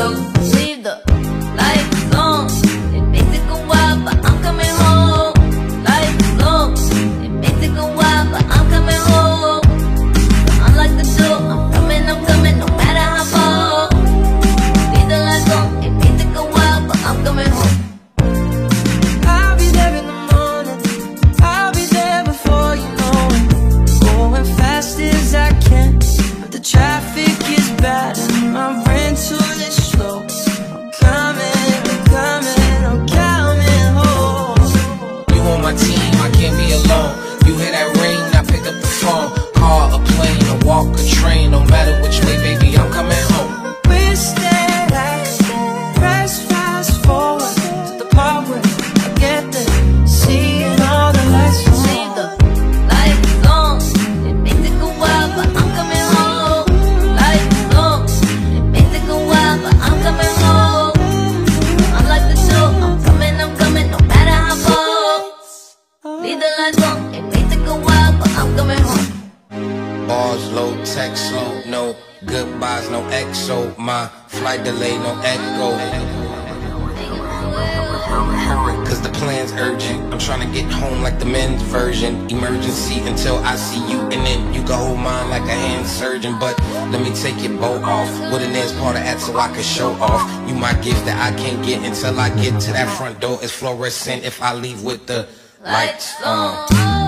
ROBLOX, leave the lights on. It may take a while, but I'm coming home. Lights on. It may take a while, but I'm coming home. Unlike the door, I'm coming, no matter how far. Leave the lights on. It may take a while, but I'm coming home. I'll be there in the morning. I'll be there before you know it. Going fast as I can, but the traffic is bad and my rental is slow. I'm coming home. You on my team, I can't be alone. You hear that ring, I pick up the phone. Car, a plane, a walk, a train. No matter which way, baby, I'm coming home. Wish that I could press fast forward to the part where I get there, seeing all the lights on. See the lights on. It may take a while, but I'm coming home. Lights on. It may take a while, but I'm coming home. Unlike the door, I'm coming, no matter how far. Leave the lights on. It may take a while, but I'm coming home. Bars low, text slow, no goodbyes, no XO. My flight delay, no echo. Cause the plan's urgent. I'm trying to get home like the men's version. Emergency until I see you, and then you can hold mine like a hand surgeon. But let me take your bow off with an ass part of that so I can show off. You my gift that I can't get until I get to that front door. It's fluorescent if I leave with the lights on.